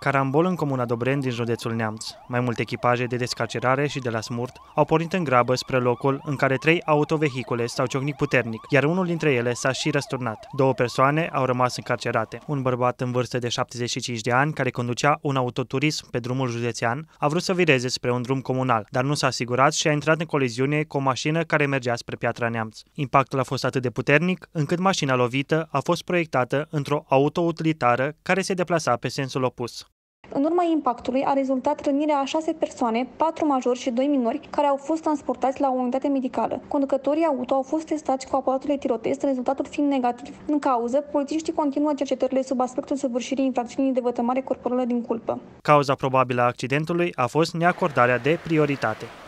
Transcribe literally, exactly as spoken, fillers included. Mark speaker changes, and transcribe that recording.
Speaker 1: Carambol în comuna Dobreni din județul Neamț. Mai multe echipaje de descarcerare și de la Smurt au pornit în grabă spre locul în care trei autovehicule s-au ciocnit puternic, iar unul dintre ele s-a și răsturnat. Două persoane au rămas încarcerate. Un bărbat în vârstă de șaptezeci și cinci de ani, care conducea un autoturism pe drumul județean, a vrut să vireze spre un drum comunal, dar nu s-a asigurat și a intrat în coliziune cu o mașină care mergea spre Piatra Neamț. Impactul a fost atât de puternic, încât mașina lovită a fost proiectată într-o auto-utilitară care se deplasa pe sensul opus.
Speaker 2: În urma impactului a rezultat rănirea a șase persoane, patru majori și doi minori, care au fost transportați la o unitate medicală. Conducătorii auto au fost testați cu aparatul de tirotest, rezultatul fiind negativ. În cauză, polițiștii continuă cercetările sub aspectul săvârșirii infracțiunii de vătămare corporală din culpă.
Speaker 1: Cauza probabilă a accidentului a fost neacordarea de prioritate.